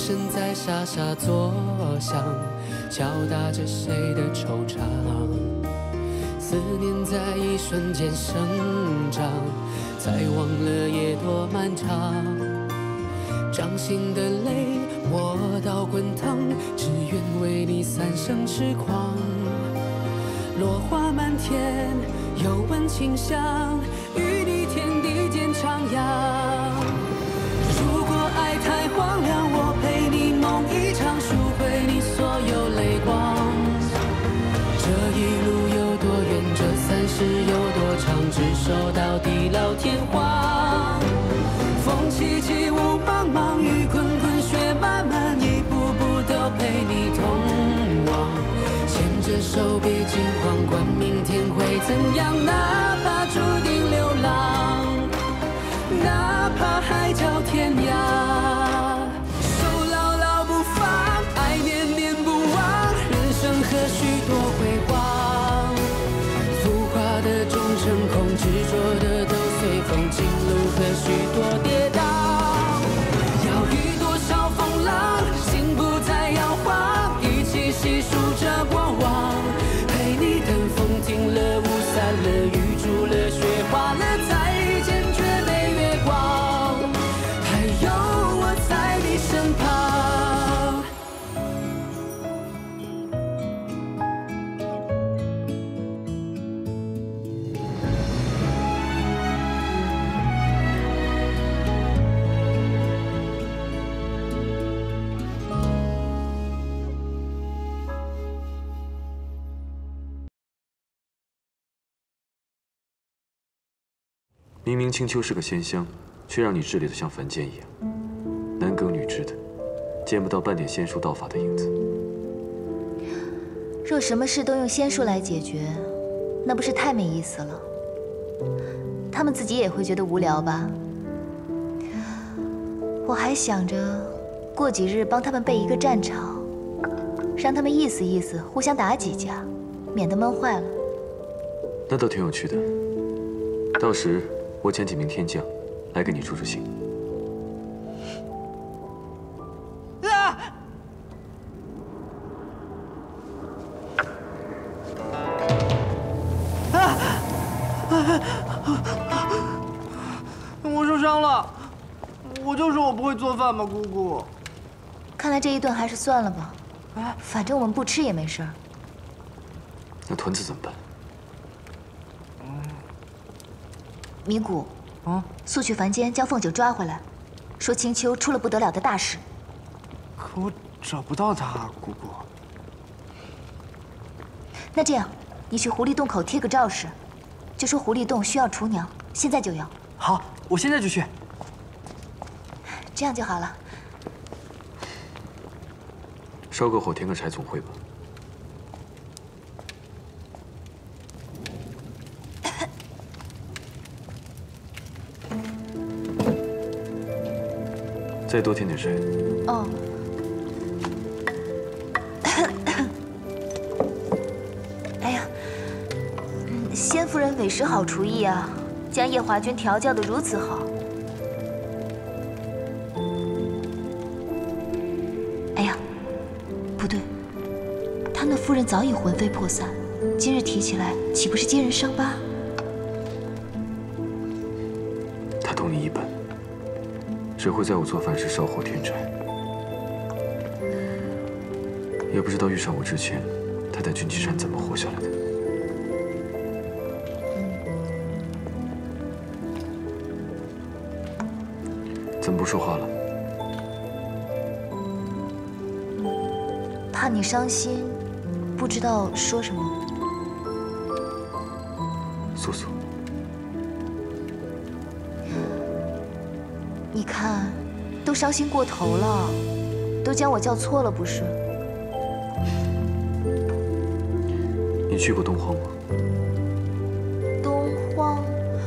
声在沙沙作响，敲打着谁的惆怅。思念在一瞬间生长，才忘了夜多漫长。掌心的泪磨到滚烫，只愿为你三生痴狂。落花满天，又闻清香，与你天地间徜徉。如果爱太荒凉，我陪你梦一场，赎回你所有泪光。这一路有多远，这30有多长，执手到地老天荒。风凄凄，雾茫茫，雨滚滚，雪漫漫，一步步都陪你同往。牵着手，别惊慌，管明天会怎样，哪怕注定流浪，哪怕海角天涯。手牢牢不放，爱念念不忘，人生何须多辉煌。浮华的终成空，执着的都随风，情路何须多跌宕。要遇多少风浪，心不再摇晃，一起细数着过往。陪你等风停了，雾散了，雨住了，雪化了，再见绝美月光，还有我在你身旁。 明明青丘是个仙乡，却让你治理的像凡间一样，男耕女织的，见不到半点仙术道法的影子。 若什么事都用仙术来解决，那不是太没意思了？他们自己也会觉得无聊吧？我还想着过几日帮他们备一个战场，让他们意思意思，互相打几架，免得闷坏了。 那倒挺有趣的，到时我遣几名天将来给你助助兴。 我受伤了，我就说我不会做饭嘛，姑姑。 看来这一顿还是算了吧，反正我们不吃也没事儿。 那团子怎么办？ 米谷，速去凡间将凤九抓回来，说青丘出了不得了的大事。 可我找不到他，姑姑。 那这样，你去狐狸洞口贴个告示，就说狐狸洞需要厨娘，现在就要。 好，我现在就去。 这样就好了。 烧个火，添个柴，总会吧。再多添点水。 哦。哎呀，仙夫人委实好厨艺啊，将夜华君调教得如此好。哎呀，不对，他那夫人早已魂飞魄散，今日提起来，岂不是揭人伤疤？ 他同你一般。只会在我做饭时烧火添柴，也不知道遇上我之前，他在军旗山怎么活下来的。怎么不说话了？ 怕你伤心，不知道说什么。 素素。 你看，都伤心过头了，都将我叫错了，不是？ 你去过东荒吗？ 东荒，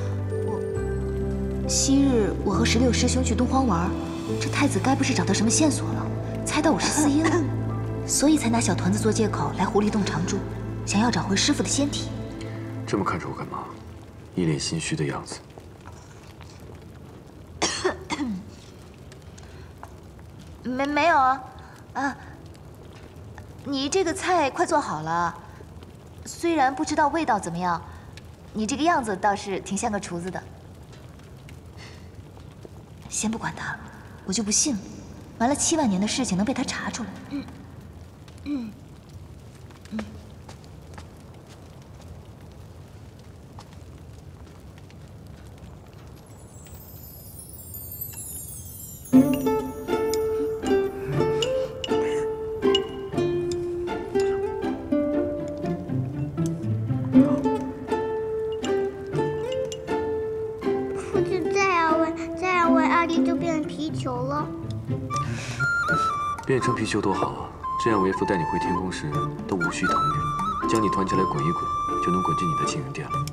昔日我和16师兄去东荒玩，这太子该不是找到什么线索了，猜到我是司音了，所以才拿小团子做借口来狐狸洞常住，想要找回师傅的仙体。 这么看着我干嘛？一脸心虚的样子。 没有啊，你这个菜快做好了，虽然不知道味道怎么样，你这个样子倒是挺像个厨子的。先不管他，我就不信了，瞒了7万年的事情能被他查出来。 父亲再让喂阿丽就变成皮球了。 变成皮球多好啊！这样为父带你回天宫时都无需腾云，将你团起来滚一滚，就能滚进你的庆云殿了。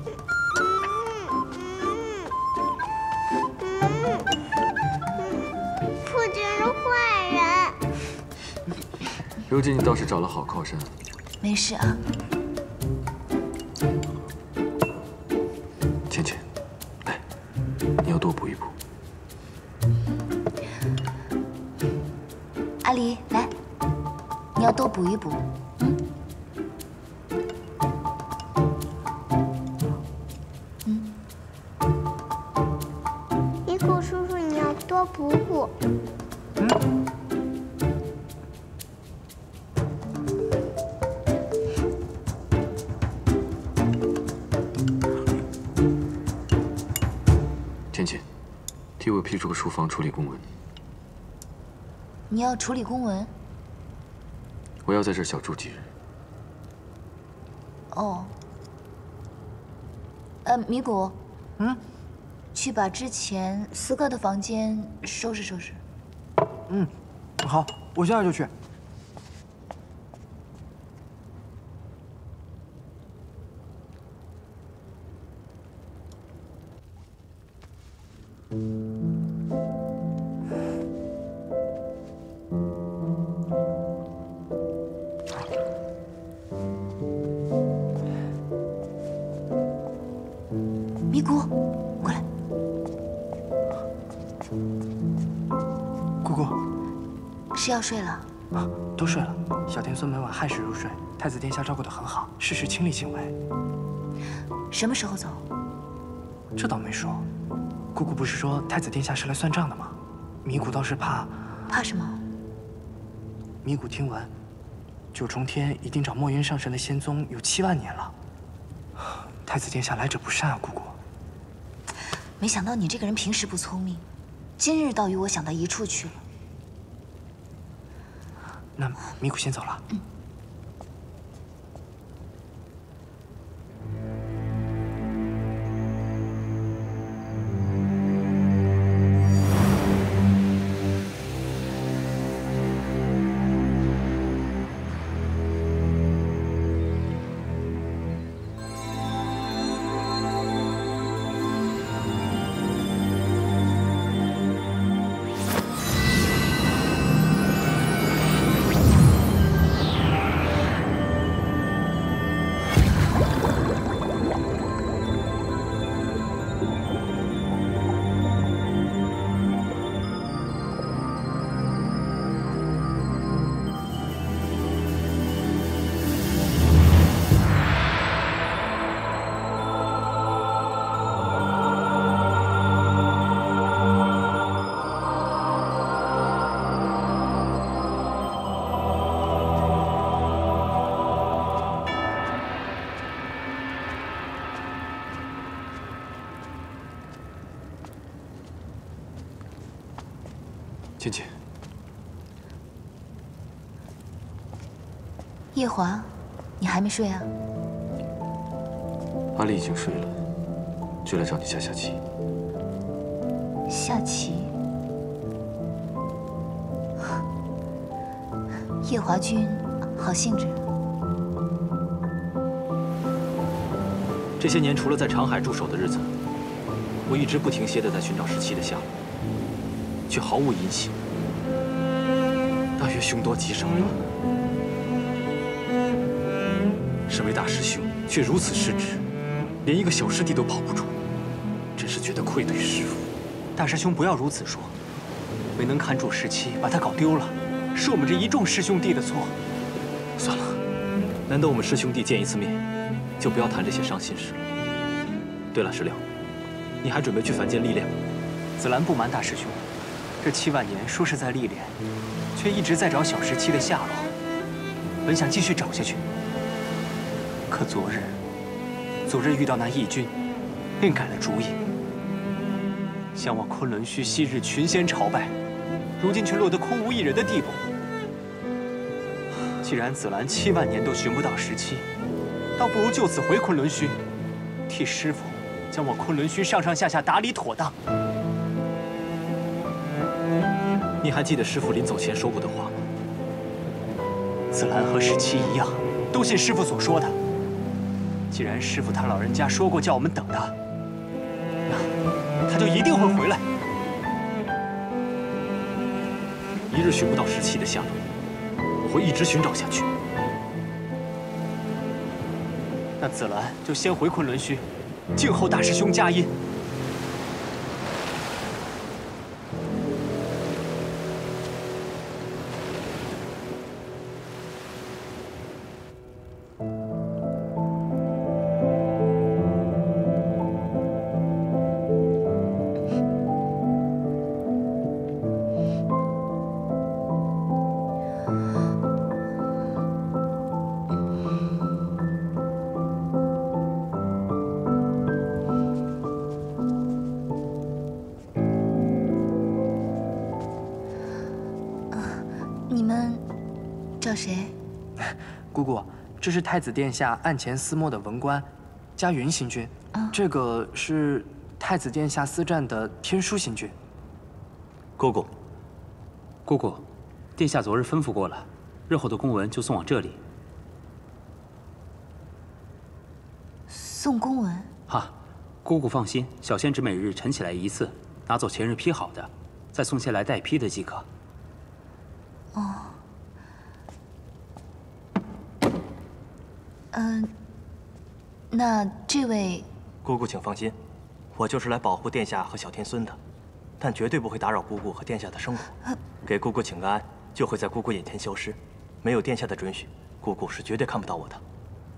父亲是坏人。 如今你倒是找了好靠山。 没事啊。 芊芊，来，你要多补一补。 阿离，来，你要多补一补。 尼古叔叔，你要多补补。 芊芊，替我批出个书房处理公文。 你要处理公文？ 我要在这儿小住几日。 哦。米谷。去把之前4哥的房间收拾收拾。 好，我现在就去。 米谷，过来。 姑姑， 是要睡了？ 都睡了。小天孙每晚亥时入睡，太子殿下照顾得很好，事事亲力亲为。 什么时候走？ 这倒没说。姑姑不是说太子殿下是来算账的吗？米谷倒是怕。 怕什么？ 米谷听闻，九重天已经找墨渊上神的仙宗有7万年了。太子殿下来者不善啊，姑姑。 没想到你这个人平时不聪明，今日倒与我想到一处去了。 那米谷先走了。 芊芊， 夜华，你还没睡啊？ 阿丽已经睡了，就来找你下下棋。 下棋？夜华君，好兴致。 这些年，除了在长海驻守的日子，我一直不停歇地在寻找17的下落，却毫无音信。大约凶多吉少了。身为大师兄，却如此失职，连一个小师弟都保不住，真是觉得愧对师父。 大师兄不要如此说， 没能看住17，把他搞丢了，是我们这一众师兄弟的错。 算了，难得我们师兄弟见一次面，就不要谈这些伤心事了。对了，石榴，你还准备去凡间历练吗？ 紫兰不瞒大师兄，这7万年说是在历练，却一直在找小17的下落。本想继续找下去，可昨日遇到那义军，便改了主意，想往昆仑虚昔日群仙朝拜，如今却落得空无一人的地步。既然紫兰7万年都寻不到17，倒不如就此回昆仑虚，替师傅将我昆仑虚上上下下打理妥当。 你还记得师傅临走前说过的话吗？ 紫兰和17一样，都信师傅所说的。既然师傅他老人家说过叫我们等他，那他就一定会回来。 一日寻不到17的下落，我会一直寻找下去。 那紫兰就先回昆仑虚，静候大师兄佳音。 你们找谁？ 姑姑，这是太子殿下案前私摸的文官，嘉云星君。这个是太子殿下私占的天书星君。 姑姑， 姑姑，殿下昨日吩咐过了，日后的公文就送往这里。 送公文？ 哈，姑姑放心，小仙只每日晨起来一次，拿走前日批好的，再送些来代批的即可。 哦。那这位姑姑请放心，我就是来保护殿下和小天孙的，但绝对不会打扰姑姑和殿下的生活。给姑姑请个安，就会在姑姑眼前消失。没有殿下的准许，姑姑是绝对看不到我的。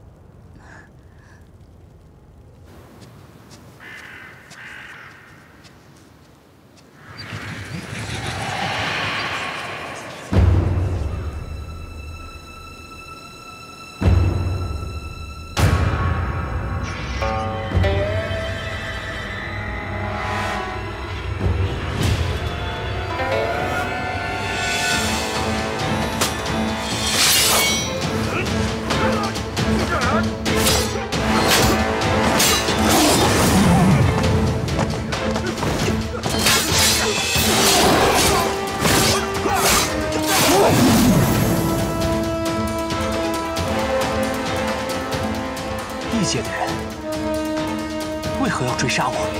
异界的人为何要追杀我？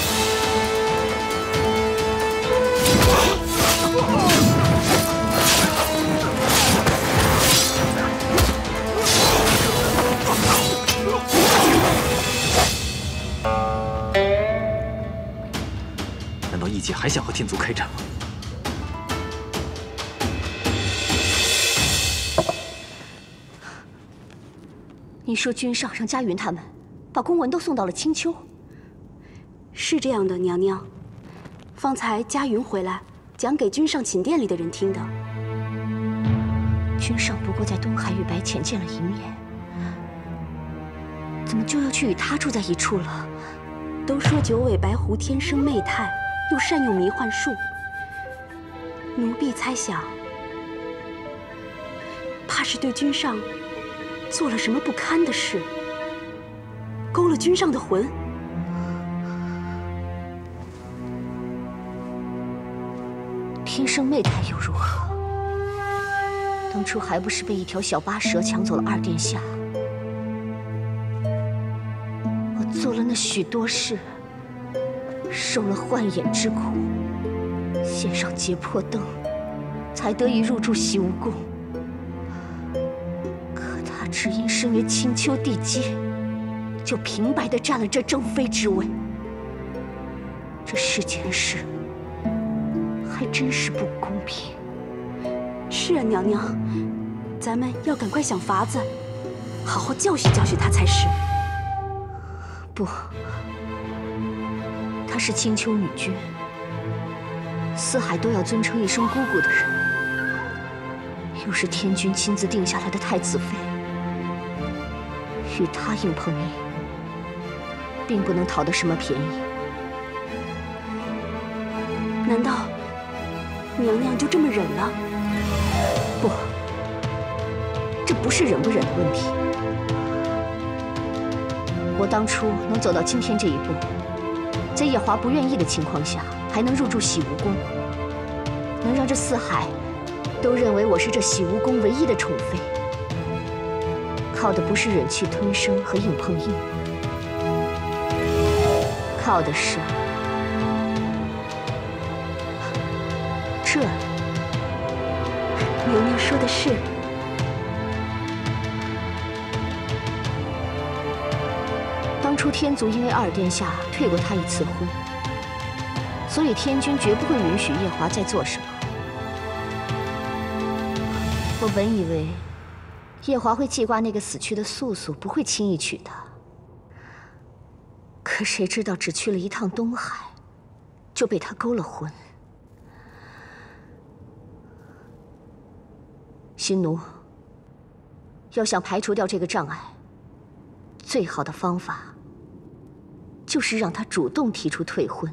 难道异界还想和天族开战吗？ 你说君上让嘉云他们把公文都送到了青丘？ 是这样的，娘娘。方才嘉云回来讲给君上寝殿里的人听的。 君上不过在东海与白浅见了一面，怎么就要去与他住在一处了？ 都说九尾白狐天生媚态，又善用迷幻术。奴婢猜想，怕是对君上做了什么不堪的事，勾了君上的魂。 天生媚态又如何？当初还不是被一条小巴蛇抢走了二殿下？我做了那许多事，受了幻眼之苦，献上劫魄灯，才得以入住洗梧宫。只因身为青丘地阶，就平白地占了这正妃之位。这世间事， 还真是不公平。 是啊，娘娘，咱们要赶快想法子，好好教训教训他才是。 不，她是青丘女君，四海都要尊称一声姑姑的人，又是天君亲自定下来的太子妃，与她硬碰硬，并不能讨得什么便宜。 难道娘娘就这么忍了？ 不，这不是忍不忍的问题。我当初能走到今天这一步，在夜华不愿意的情况下，还能入住洗梧宫，能让这四海都认为我是这洗梧宫唯一的宠妃，靠的不是忍气吞声和硬碰硬，靠的是这。 娘娘说的是。 当初天族因为二殿下退过他一次婚，所以天君绝不会允许夜华再做什么。我本以为夜华会记挂那个死去的素素，不会轻易娶她。可谁知道只去了一趟东海，就被他勾了魂。新奴，要想排除掉这个障碍，最好的方法就是让他主动提出退婚。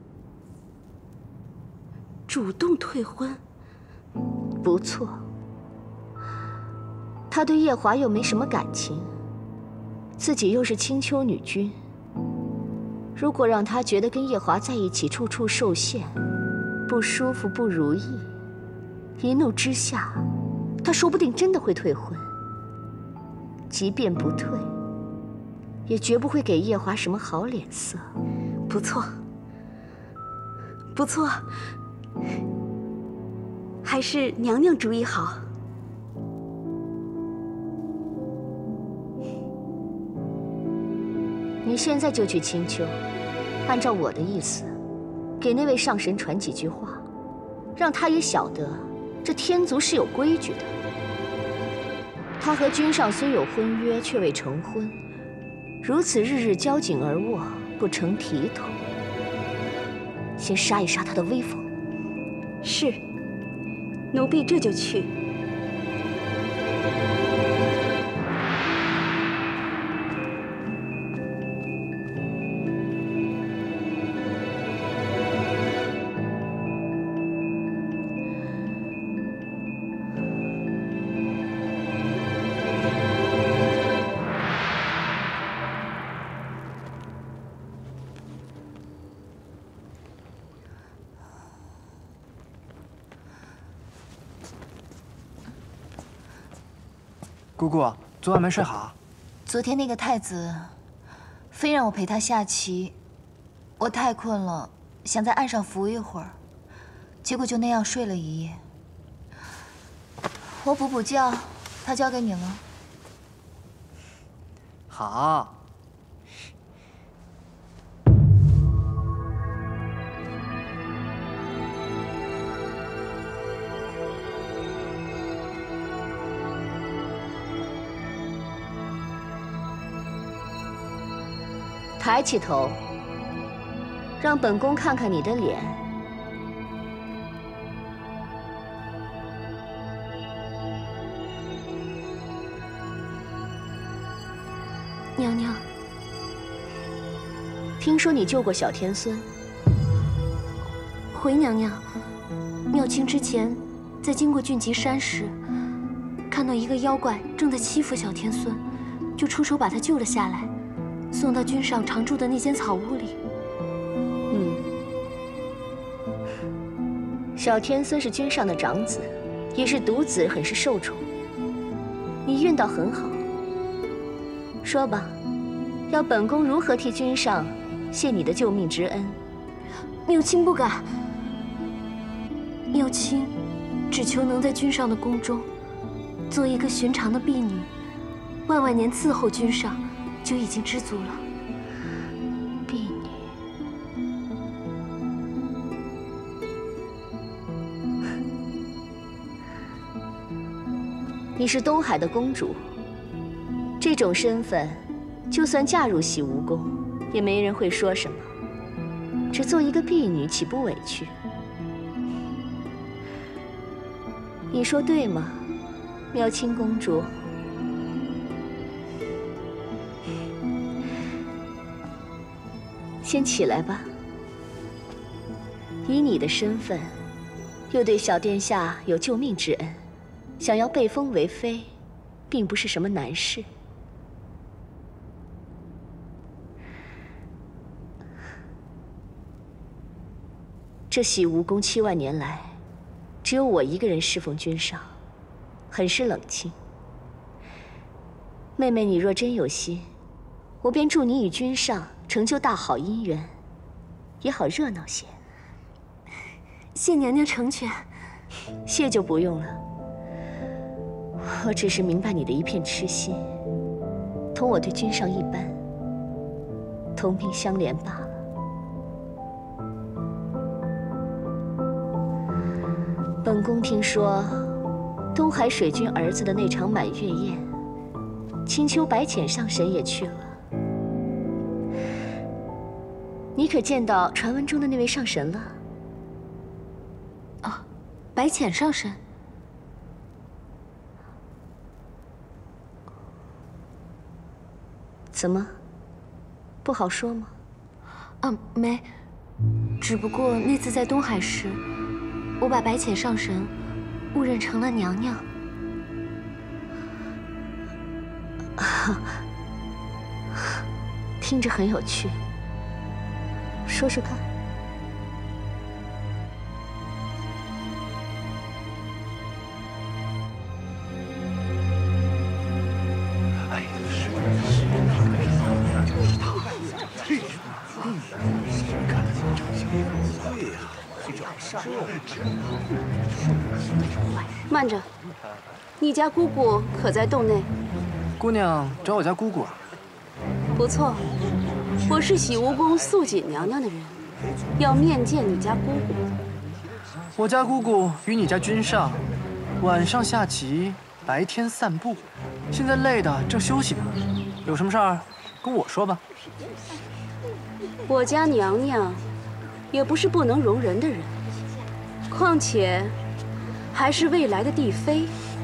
主动退婚？ 不错。他对夜华又没什么感情，自己又是青丘女君，如果让他觉得跟夜华在一起处处受限，不舒服不如意，一怒之下，他说不定真的会退婚。即便不退，也绝不会给夜华什么好脸色。 不错，不错，还是娘娘主意好。 你现在就去青丘，按照我的意思，给那位上神传几句话，让他也晓得这天族是有规矩的。他和君上虽有婚约，却未成婚，如此日日交颈而卧，不成体统。先杀一杀他的威风。 是，奴婢这就去。 姑姑，昨晚没睡好？ 昨天那个太子非让我陪他下棋，我太困了，想在岸上伏一会儿，结果就那样睡了一夜。我补觉，他交给你了。 好。 抬起头，让本宫看看你的脸。 娘娘， 听说你救过小天孙。 回娘娘，妙清之前在经过俊极山时，看到一个妖怪正在欺负小天孙，就出手把他救了下来。送到君上常住的那间草屋里。 小天孙是君上的长子，也是独子，很是受宠。你运道很好。说吧，要本宫如何替君上谢你的救命之恩？ 妙清不敢。妙清只求能在君上的宫中做一个寻常的婢女，万万年伺候君上。就已经知足了。 婢女， 你是东海的公主，这种身份，就算嫁入洗梧宫，也没人会说什么。只做一个婢女，岂不委屈？你说对吗，妙清公主？先起来吧。以你的身份，又对小殿下有救命之恩，想要被封为妃，并不是什么难事。这洗梧宫7万年来，只有我一个人侍奉君上，很是冷清。妹妹，你若真有心，我便助你与君上成就大好姻缘，也好热闹些。 谢娘娘成全。 谢就不用了，我只是明白你的一片痴心，同我对君上一般，同命相连罢了。本宫听说，东海水君儿子的那场满月宴，青丘白浅上神也去了。你可见到传闻中的那位上神了？ 哦，白浅上神。 怎么，不好说吗？ 没，只不过那次在东海时，我把白浅上神误认成了娘娘。 听着很有趣，说说看。 慢着，你家姑姑可在洞内？ 姑娘找我家姑姑啊？ 不错，我是洗梧宫素锦娘娘的人，要面见你家姑姑。 我家姑姑与你家君上，晚上下棋，白天散步，现在累的正休息呢。有什么事儿跟我说吧。 我家娘娘也不是不能容人的人，况且还是未来的帝妃。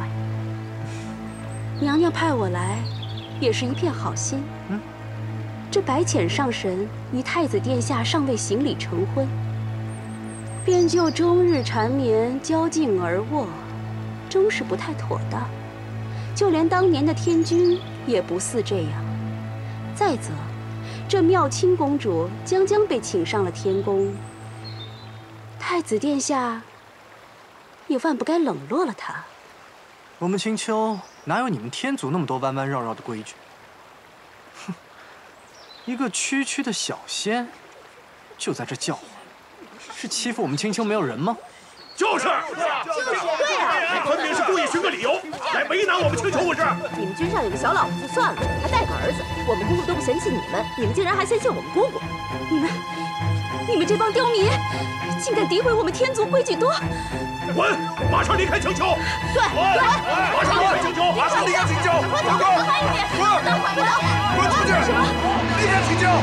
娘娘派我来，也是一片好心。这白浅上神与太子殿下尚未行礼成婚，便就终日缠绵交颈而卧，终是不太妥当。就连当年的天君也不似这样。再则，这妙清公主将被请上了天宫，太子殿下也万不该冷落了她。 我们青丘哪有你们天族那么多弯弯绕绕的规矩？哼，一个区区的小仙，就在这叫唤，是欺负我们青丘没有人吗？ 就是，对呀，分明是故意寻个理由来为难我们青丘，不是？ 你们君上有个小老婆就算了，还带个儿子，我们姑姑都不嫌弃你们，你们竟然还嫌弃我们姑姑。 你们这帮刁民，竟敢诋毁我们天族规矩多！ 滚！马上离开青丘！ 对， 马上离开青丘！ 马上离开青丘！快走，快一点！滚！ 滚出去！离开青丘！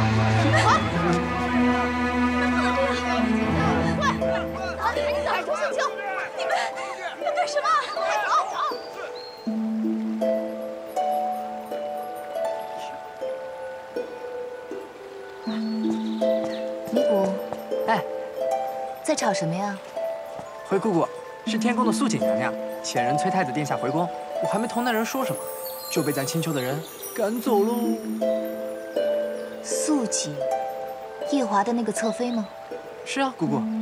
赶紧走，出青丘！ 你们要干什么？ 快走！ 尼古， 哎， 在吵什么呀？ 回姑姑，是天宫的素锦娘娘遣人催太子殿下回宫，我还没同那人说什么，就被咱青丘的人赶走喽。 素锦，夜华的那个侧妃吗？ 是啊，姑姑。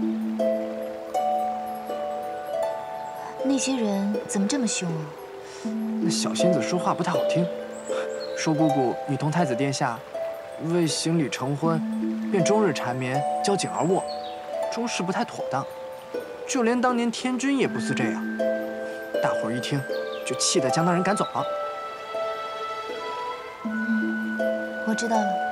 那些人怎么这么凶啊？ 那小仙子说话不太好听，说姑姑你同太子殿下为行礼成婚，便终日缠绵交颈而卧，终是不太妥当。就连当年天君也不似这样。大伙儿一听，就气得将那人赶走了。 我知道了。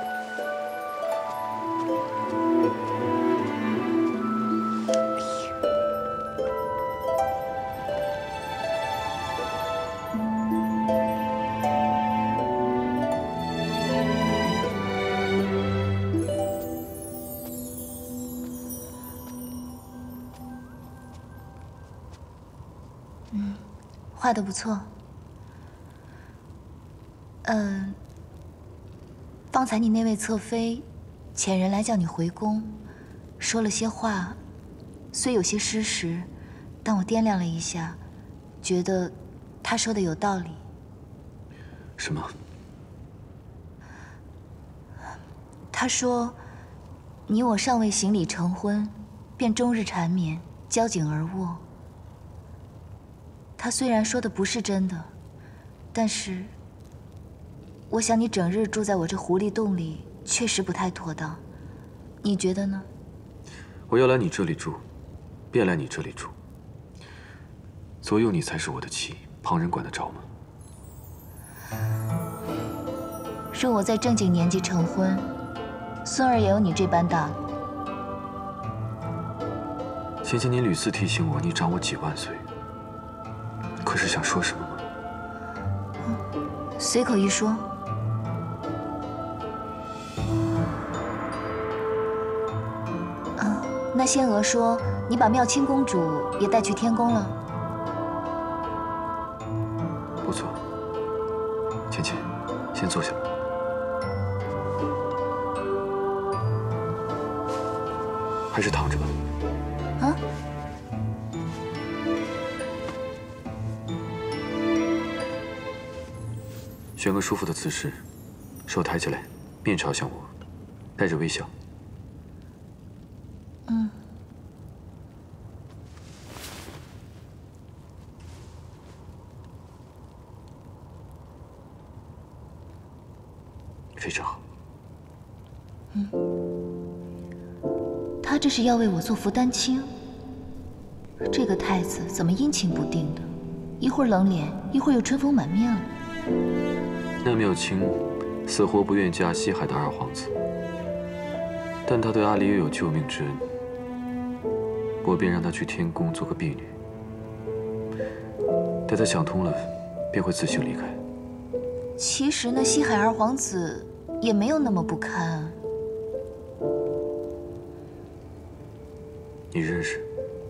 画得不错。方才你那位侧妃遣人来叫你回宫，说了些话，虽有些失实，但我掂量了一下，觉得她说的有道理。 什么？ 她说，你我尚未行礼成婚，便终日缠绵，交颈而卧。她虽然说的不是真的，但是我想你整日住在我这狐狸洞里，确实不太妥当。你觉得呢？ 我要来你这里住，便来你这里住。左右你才是我的妻，旁人管得着吗？ 若我在正经年纪成婚，孙儿也有你这般大了。 先前你屡次提醒我，你长我几万岁，可是想说什么吗？ 随口一说。那仙娥说你把妙清公主也带去天宫了。 不错，芊芊，先坐下。还是躺着吧。 啊？ 选个舒服的姿势，手抬起来，面朝向我，带着微笑。非常好。 他这是要为我做福丹青。这个太子怎么阴晴不定的，一会儿冷脸，一会儿又春风满面了。 那妙清死活不愿嫁西海的二皇子，但他对阿离又有救命之恩，我便让他去天宫做个婢女。待他想通了，便会自行离开。 其实那西海二皇子也没有那么不堪。 你认识？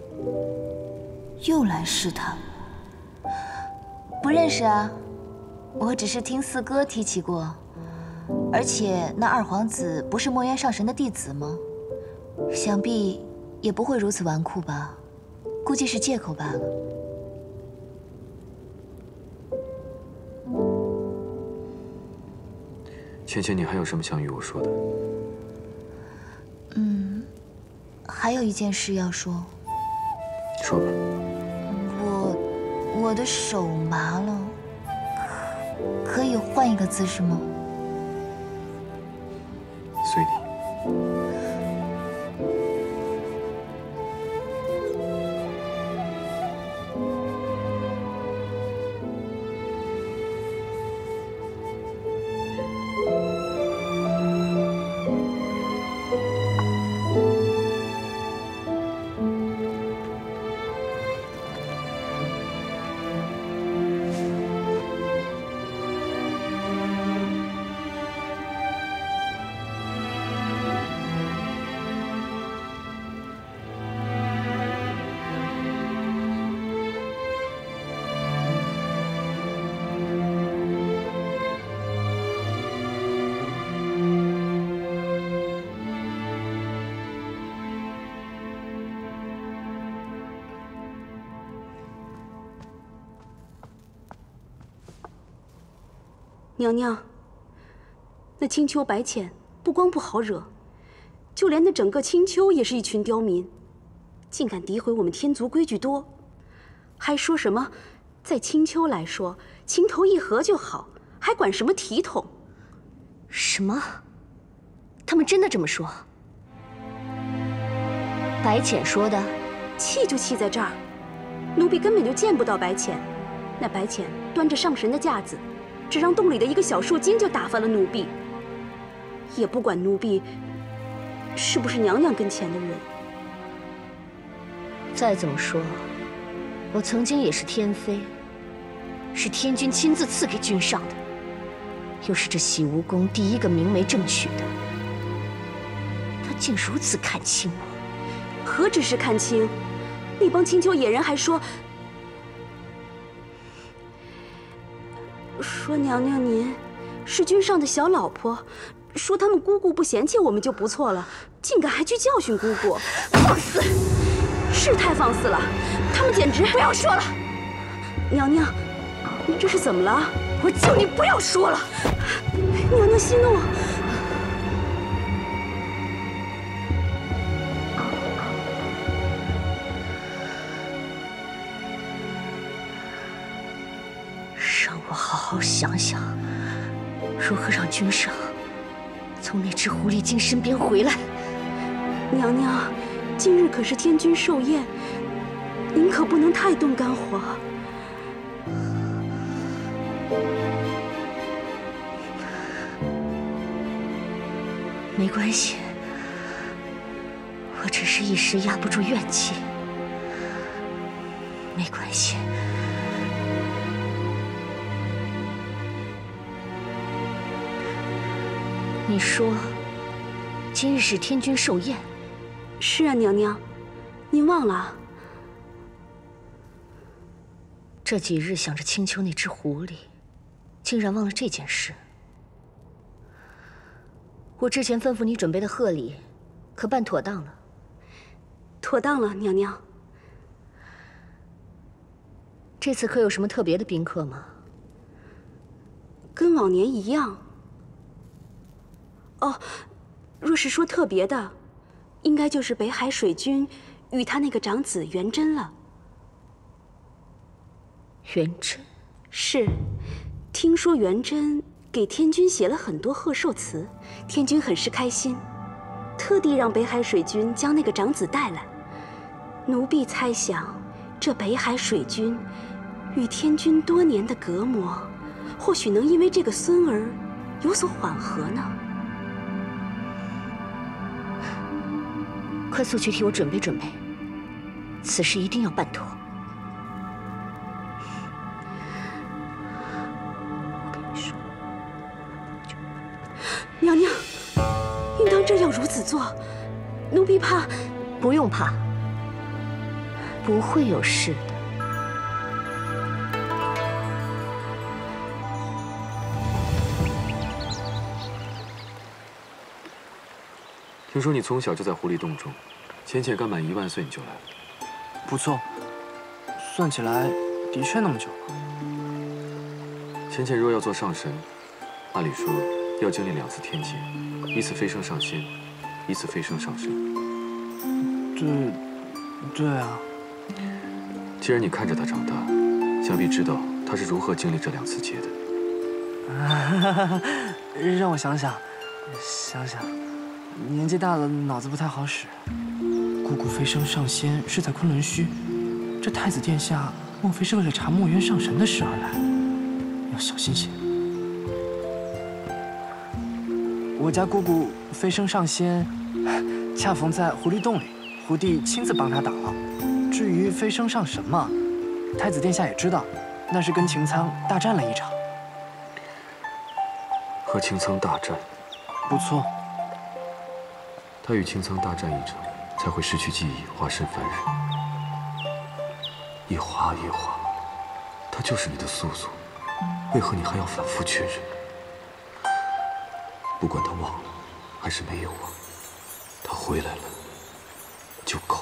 又来试探。不认识啊，我只是听四哥提起过。而且那二皇子不是墨渊上神的弟子吗？想必也不会如此纨绔吧，估计是借口罢了。 芊芊，你还有什么想与我说的？ 还有一件事要说。 说吧。 我的手麻了，可以换一个姿势吗？ 随你。 娘娘，那青丘白浅不光不好惹，就连那整个青丘也是一群刁民，竟敢诋毁我们天族规矩多，还说什么在青丘来说情投意合就好，还管什么体统？ 什么？他们真的这么说？白浅说的？ 气就气在这儿，奴婢根本就见不到白浅，那白浅端着上神的架子。只让洞里的一个小树精就打发了奴婢，也不管奴婢是不是娘娘跟前的人。 再怎么说，我曾经也是天妃，是天君亲自赐给君上的，又是这洗梧宫第一个明媒正娶的，他竟如此看轻我。 何止是看轻，那帮青丘野人还说， 说娘娘您是君上的小老婆，说他们姑姑不嫌弃我们就不错了，竟敢还去教训姑姑，放肆！是太放肆了，他们简直……不要说了，娘娘，你这是怎么了？我叫你不要说了，娘娘息怒。 我好好想想，如何让君上从那只狐狸精身边回来。 娘娘，今日可是天君寿宴，您可不能太动肝火。 没关系，我只是一时压不住怨气。没关系。 你说，今日是天君寿宴？ 是啊，娘娘，您忘了？ 这几日想着青丘那只狐狸，竟然忘了这件事。我之前吩咐你准备的贺礼，可办妥当了？ 妥当了，娘娘。 这次可有什么特别的宾客吗？ 跟往年一样。 哦，若是说特别的，应该就是北海水君与他那个长子元贞了。 元贞是，听说元贞给天君写了很多贺寿词，天君很是开心，特地让北海水君将那个长子带来。奴婢猜想，这北海水君与天君多年的隔膜，或许能因为这个孙儿有所缓和呢。 快速去替我准备准备，此事一定要办妥。我跟你说， 娘娘，应当这样如此做，奴婢怕。 不用怕，不会有事的。 听说你从小就在狐狸洞中，浅浅刚满1万岁你就来了。 不错，算起来的确那么久了。 浅浅若要做上神，按理说要经历2次天劫，一次飞升上仙，一次飞升上神。 对啊。 既然你看着他长大，想必知道他是如何经历这2次劫的。 让我想想。年纪大了，脑子不太好使。姑姑飞升上仙是在昆仑虚，这太子殿下莫非是为了查墨渊上神的事而来？要小心些。我家姑姑飞升上仙，恰逢在狐狸洞里，狐帝亲自帮她挡了。至于飞升上神嘛，太子殿下也知道，那是跟擎苍大战了一场。 和擎苍大战？ 不错。 他与擎苍大战一场，才会失去记忆，化身凡人。夜华，他就是你的素素，为何你还要反复确认？不管他忘了还是没有忘，他回来了就够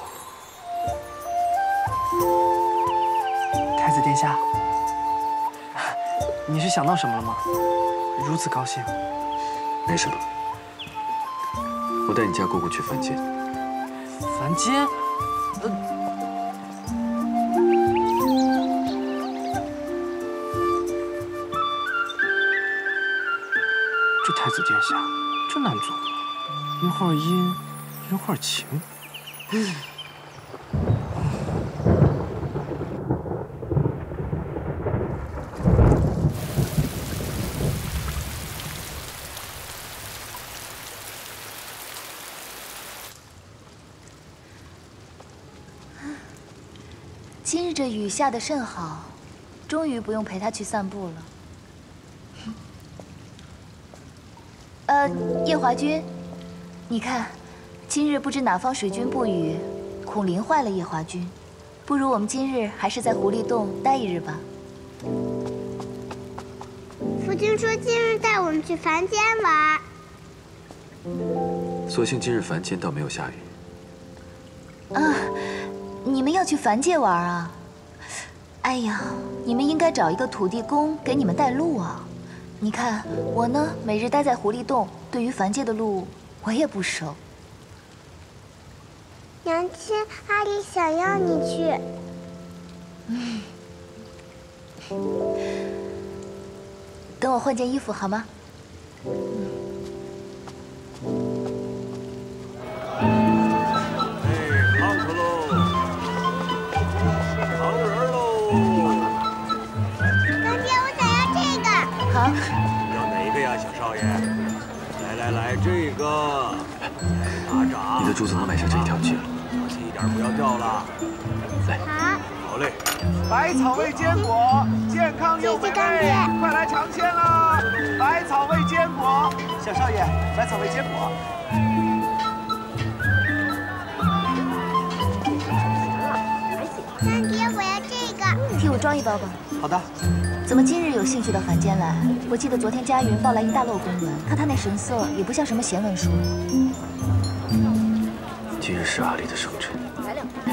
了。 太子殿下，你是想到什么了吗？如此高兴？ 没什么。 我带你家姑姑去凡间。 凡间？这太子殿下真难做，一会儿阴，一会儿晴。 今日这雨下得甚好，终于不用陪他去散步了。夜华君，你看，今日不知哪方水君不语，恐淋坏了夜华君。不如我们今日还是在狐狸洞待一日吧。 父亲说今日带我们去凡间玩。 所幸今日凡间倒没有下雨。 你们要去凡界玩啊？哎呀，你们应该找一个土地公给你们带路啊！你看我呢，每日待在狐狸洞，对于凡界的路我也不熟。 娘亲，阿离想要你去。 等我换件衣服好吗？ 康出喽！扛人喽！ 娘亲，我想要这个。 好。 要哪个呀，小少爷？来，这个。拿着啊！ 你的主子能买下这一条街了。 小心一点，不要掉了。 来。 好嘞。 百草味坚果，健康又美味，快来尝鲜啦！百草味坚果，小少爷，百草味坚果。 干爹，我要这个。 替我装一包吧。 好的。 怎么今日有兴趣到凡间来？我记得昨天佳云报来一大摞公文，看他那神色也不像什么闲文书。 今日是阿离的生辰。 来2包。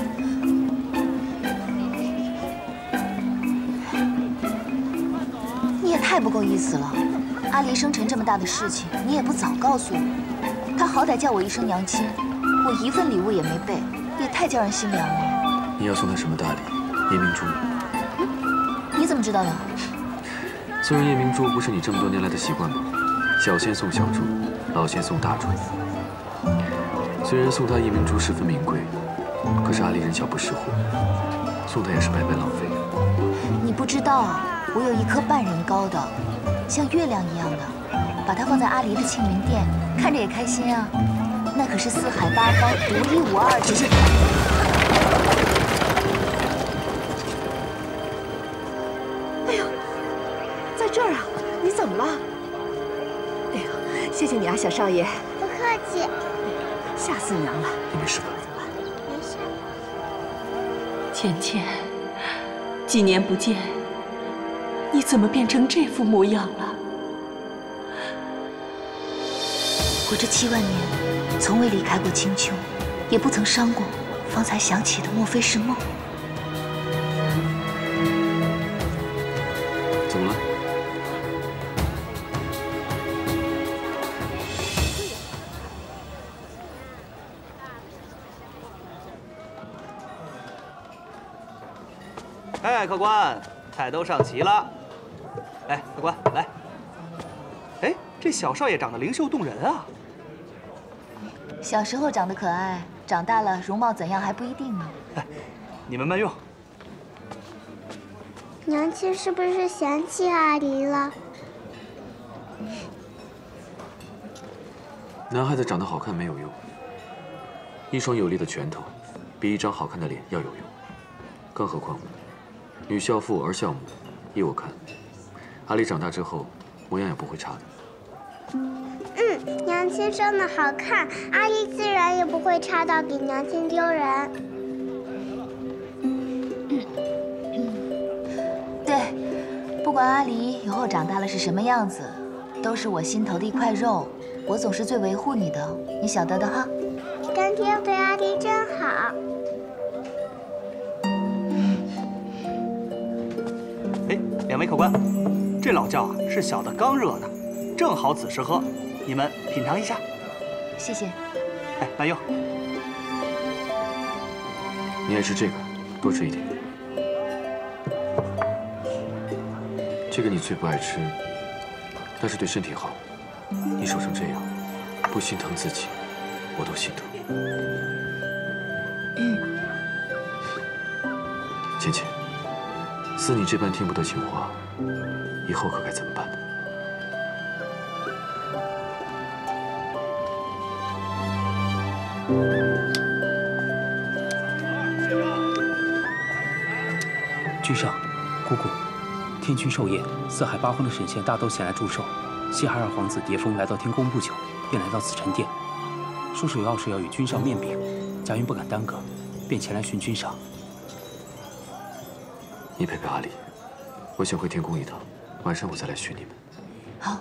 你也太不够意思了！阿离生辰这么大的事情，你也不早告诉我。他好歹叫我一声娘亲，我一份礼物也没备，也太叫人心凉了。 你要送他什么大礼？夜明珠。 你怎么知道的？ 送人夜明珠不是你这么多年来的习惯吗？小仙送小珠，老仙送大珠。虽然送他夜明珠十分名贵，可是阿离人小不识货，送他也是白白浪费。 你不知道，我有一颗半人高的，像月亮一样的，把它放在阿离的庆云殿，看着也开心啊。那可是4海8方独一无二的。 哎呦，在这儿啊！你怎么了？哎呦，谢谢你啊，小少爷。 不客气。 吓死娘了。 你没事吧？ 没事。 芊芊，几年不见，你怎么变成这副模样了？ 我这7万年，从未离开过青丘，也不曾伤过方才想起的，莫非是梦？ 怎么了？ 哎，客官，菜都上齐了。哎，客官，来。哎，这小少爷长得灵秀动人啊。 小时候长得可爱，长大了容貌怎样还不一定呢。 哎，你们慢用。 娘亲是不是嫌弃阿离了？ 男孩子长得好看没有用，一双有力的拳头比一张好看的脸要有用。更何况，女孝父儿孝母，依我看，阿离长大之后模样也不会差的。 娘亲生得好看，阿离自然也不会差到给娘亲丢人。 对，不管阿离以后长大了是什么样子，都是我心头的一块肉，我总是最维护你的，你晓得的哈。 干爹对阿离真好。 哎，两位客官，这老窖啊是小的刚热的，正好此时喝，你们品尝一下。 谢谢。 哎，慢用。 你爱吃这个，多吃一点。这个你最不爱吃，但是对身体好。你瘦成这样，不心疼自己，我都心疼。芊芊，似你这般听不得情话，以后可该怎么办呢？ 君上，姑姑，天君寿宴，4海8方的神仙大都前来祝寿。西海二皇子蝶峰来到天宫不久，便来到此陈殿，说是有要事要与君上面禀。佳云不敢耽搁，便前来寻君上。 你陪陪阿离，我先回天宫一趟，晚上我再来寻你们。 好。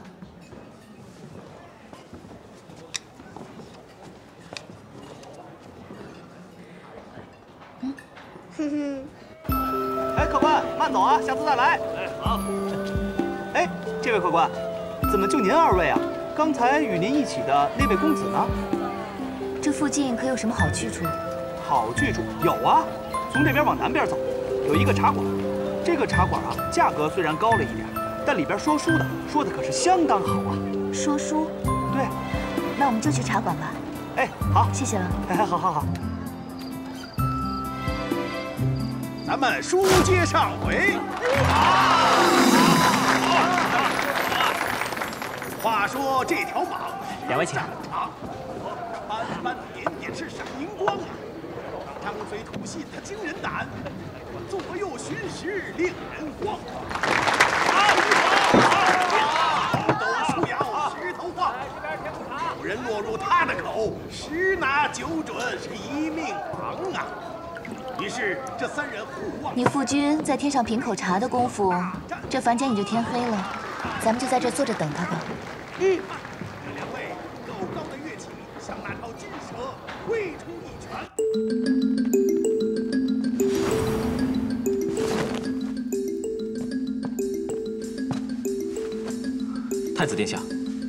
哼哼。哎，客官，慢走啊，下次再来。哎，好。哎，这位客官，怎么就您2位啊？刚才与您一起的那位公子呢？ 这附近可有什么好去处？ 好去处有啊，从这边往南边走，有一个茶馆。这个茶馆啊，价格虽然高了一点，但里边说书的说的可是相当好啊。 说书？ 对。 那我们就去茶馆吧。 哎，好， 谢谢了。 好好好。 咱们书接上回。话说这条蟒 ，2位请。 斑斑点点是闪银光啊！张嘴吐信他惊人胆，左右寻时令人慌。豆豆树摇石头晃，有人落入他的口，十拿9准是一命亡啊！于是这3人互望。 你父君在天上品口茶的功夫，这凡间也就天黑了，咱们就在这坐着等他吧。 这2位高高的跃起，向那条金蛇挥出一拳。 太子殿下，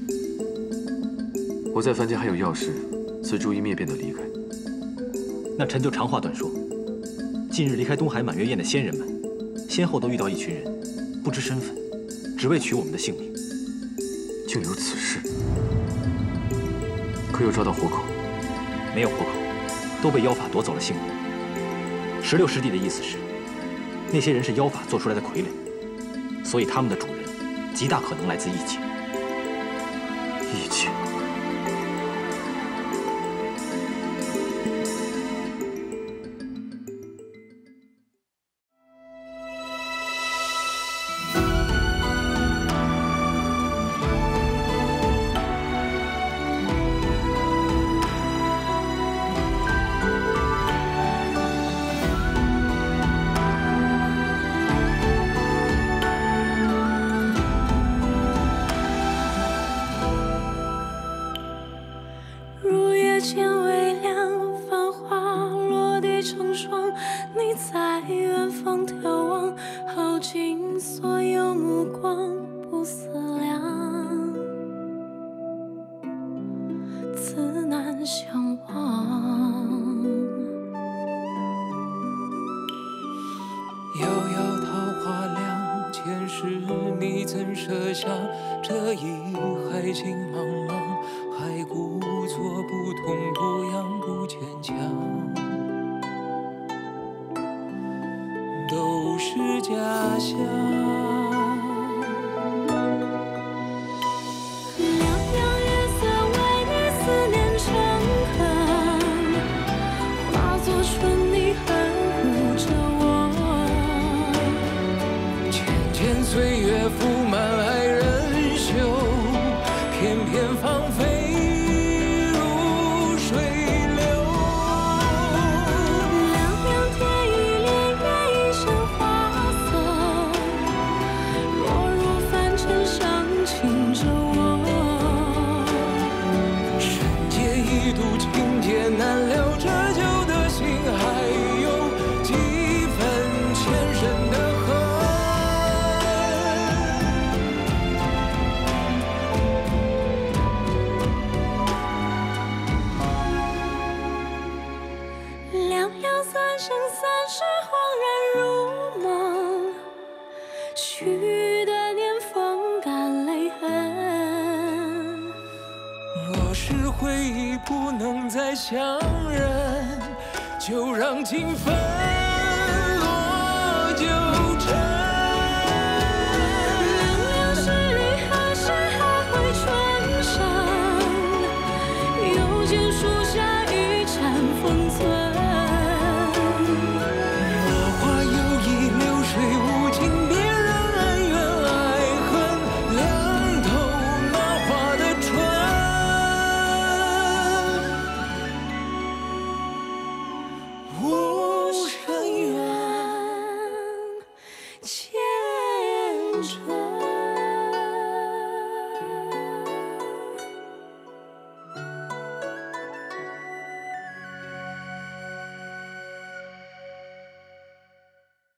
我在凡间还有要事，此烛一灭便得离开。 那臣就长话短说。近日离开东海满月宴的仙人们，先后都遇到一群人，不知身份，只为取我们的性命。 竟有此事？可有抓到活口？ 没有活口，都被妖法夺走了性命。16师弟的意思是，那些人是妖法做出来的傀儡，所以他们的主人极大可能来自异界。 异界？ 回忆不能再相认，就让情分。